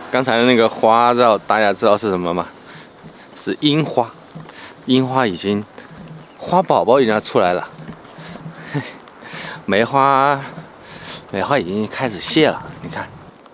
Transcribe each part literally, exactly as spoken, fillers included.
刚才的那个花，知道大家知道是什么吗？是樱花，樱花已经花宝宝已经出来了，梅花梅花已经开始谢了，你看，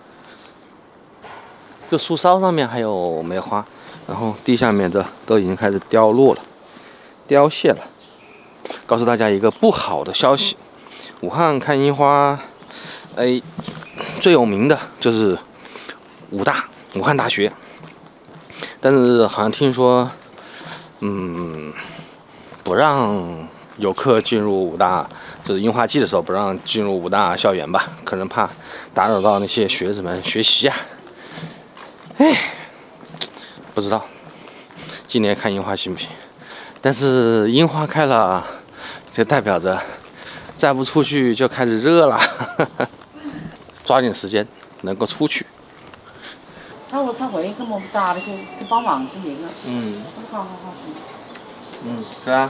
这树梢上面还有梅花，然后地下面的都已经开始凋落了，凋谢了。告诉大家一个不好的消息，武汉看樱花，哎，最有名的就是武大，武汉大学。但是好像听说，嗯，不让游客进入武大，就是樱花季的时候不让进入武大校园吧，可能怕打扰到那些学子们学习啊。哎，不知道今年看樱花行不行？但是樱花开了，就代表着再不出去就开始热了，抓紧时间能够出去。 他会他会咁么打的去去帮忙去那个。嗯。好好好。 嗯，是啊。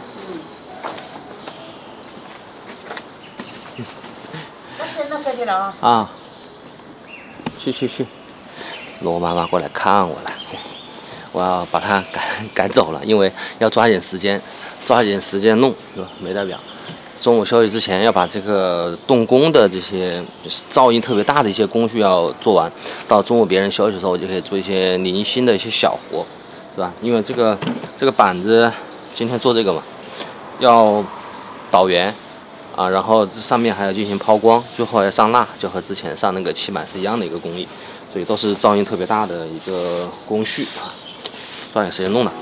嗯。那现在赶紧了啊。 啊。去去去，罗妈妈过来看我了。我要把他赶赶走了，因为要抓紧时间，抓紧时间弄，是吧？没代表。中午休息之前要把这个动工的这些噪音特别大的一些工序要做完，到中午别人休息的时候，我就可以做一些零星的一些小活，是吧？因为这个这个板子今天做这个嘛，要导圆啊，然后这上面还要进行抛光，最后要上蜡，就和之前上那个漆板是一样的一个工艺，所以都是噪音特别大的一个工序啊。抓紧时间弄的。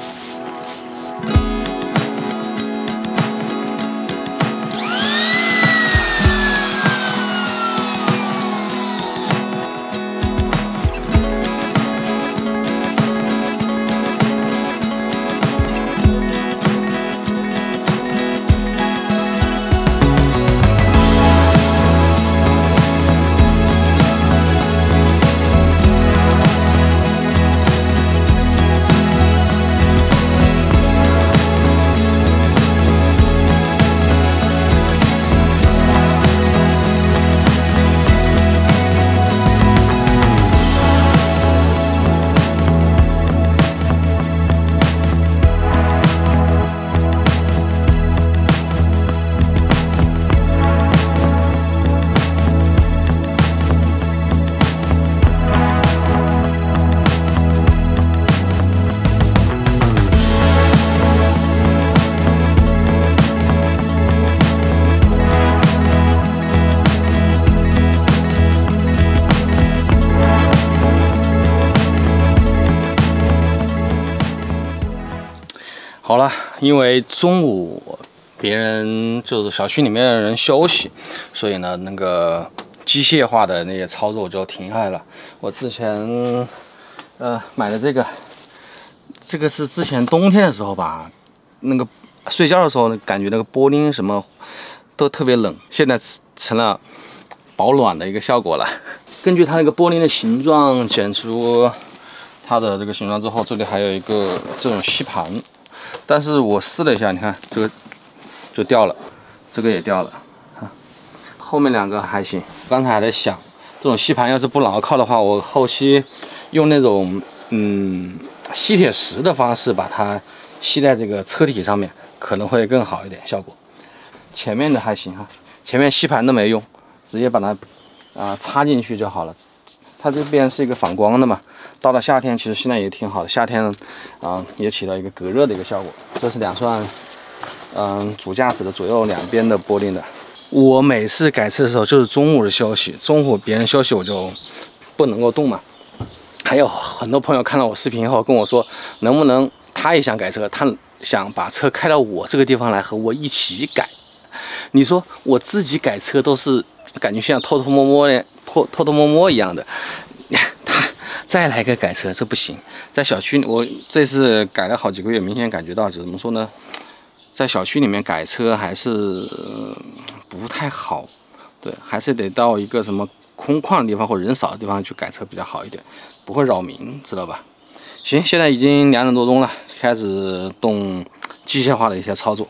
好了，因为中午别人就是小区里面的人休息，所以呢，那个机械化的那些操作就停下来了。我之前呃买的这个，这个是之前冬天的时候吧，那个睡觉的时候感觉那个玻璃什么都特别冷，现在成了保暖的一个效果了。根据它那个玻璃的形状剪出它的这个形状之后，这里还有一个这种吸盘。但是我试了一下，你看这个就掉了，这个也掉了，后面两个还行。刚才还在想，这种吸盘要是不牢靠的话，我后期用那种嗯吸铁石的方式把它吸在这个车体上面，可能会更好一点效果。前面的还行哈，前面吸盘都没用，直接把它啊、呃、插进去就好了。它这边是一个反光的嘛，到了夏天其实现在也挺好的，夏天啊、呃、也起到一个隔热的一个效果。这是两串嗯、呃、主驾驶的左右两边的玻璃的。我每次改车的时候就是中午的休息，中午别人休息我就不能够动嘛。还有很多朋友看到我视频后跟我说，能不能他也想改车，他想把车开到我这个地方来和我一起改。你说我自己改车都是感觉像偷偷摸摸的。偷偷偷摸摸一样的，他再来个改车，这不行。在小区，我这次改了好几个月，明显感觉到怎么说呢，在小区里面改车还是不太好，对，还是得到一个什么空旷的地方或人少的地方去改车比较好一点，不会扰民，知道吧？行，现在已经两点多钟了，开始动机械化的一些操作。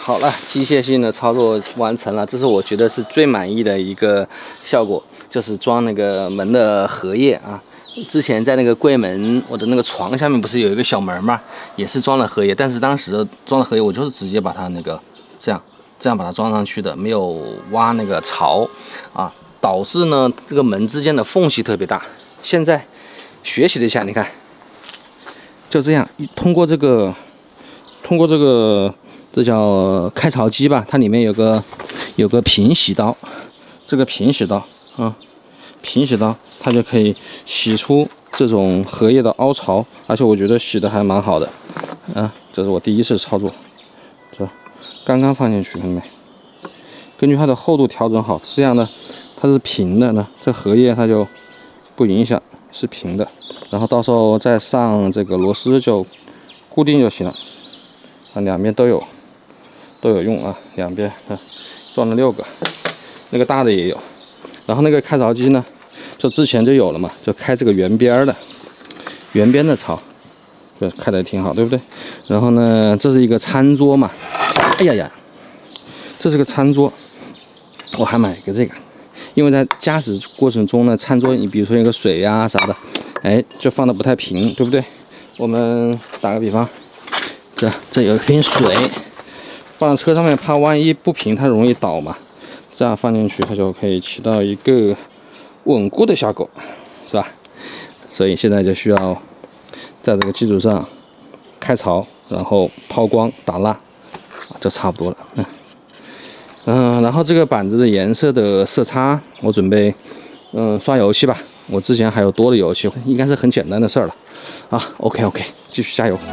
好了，机械性的操作完成了，这是我觉得是最满意的一个效果，就是装那个门的合页啊。之前在那个柜门，我的那个床下面不是有一个小门嘛，也是装了合页，但是当时装了合页，我就是直接把它那个这样这样把它装上去的，没有挖那个槽啊，导致呢这个门之间的缝隙特别大。现在学习了一下，你看，就这样通过这个通过这个。 这叫开槽机吧，它里面有个有个平洗刀，这个平洗刀啊，平洗刀它就可以洗出这种荷叶的凹槽，而且我觉得洗的还蛮好的啊。这是我第一次操作，这刚刚放进去，看到没？根据它的厚度调整好，这样呢它是平的呢，这荷叶它就不影响，是平的。然后到时候再上这个螺丝就固定就行了，啊，两边都有。 都有用啊，两边啊装了六个，那个大的也有。然后那个开槽机呢，就之前就有了嘛，就开这个圆边的，圆边的槽，就开的挺好，对不对？然后呢，这是一个餐桌嘛，哎呀呀，这是个餐桌，我还买一个这个，因为在驾驶过程中呢，餐桌你比如说有个水呀、啊、啥的，哎，就放的不太平，对不对？我们打个比方，这这有一瓶水。 放在车上面，怕万一不平，它容易倒嘛。这样放进去，它就可以起到一个稳固的效果，是吧？所以现在就需要在这个基础上开槽，然后抛光打蜡，就差不多了。嗯嗯，然后这个板子的颜色的色差，我准备嗯刷油漆吧。我之前还有多的油漆，应该是很简单的事儿了。啊 ，OK OK， 继续加油。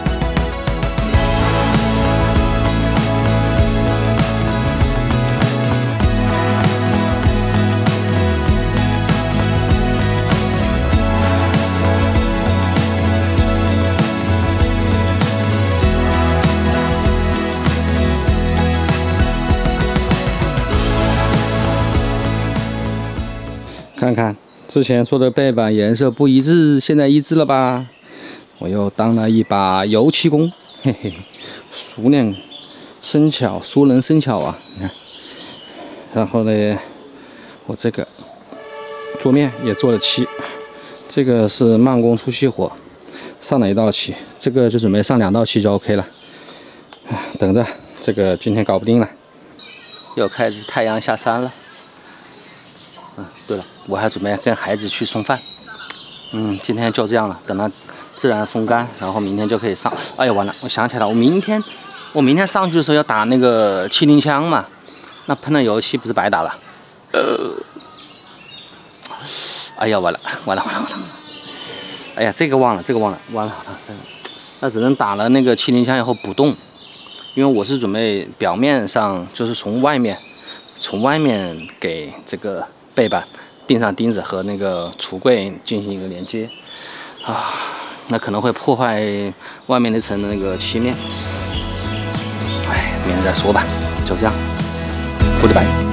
看看之前说的背板颜色不一致，现在一致了吧？我又当了一把油漆工，嘿嘿，熟练生巧，熟能生巧啊！你看，然后呢，我这个桌面也做了漆，这个是慢工出细活，上了一道漆，这个就准备上两道漆就 OK 了。等着，这个今天搞不定了，又开始太阳下山了。 嗯，对了，我还准备跟孩子去送饭。嗯，今天就这样了，等它自然风干，然后明天就可以上。哎呀，完了，我想起来，我明天我明天上去的时候要打那个气淋枪嘛，那喷了油漆不是白打了？呃，哎呀，完了，完了，完了，完了！哎呀，这个忘了，这个忘了，完了，那只能打了那个气淋枪以后补洞，因为我是准备表面上就是从外面从外面给这个。 背板钉上钉子和那个橱柜进行一个连接啊，那可能会破坏外面那层的那个漆面。哎，明天再说吧，就这样，goodbye。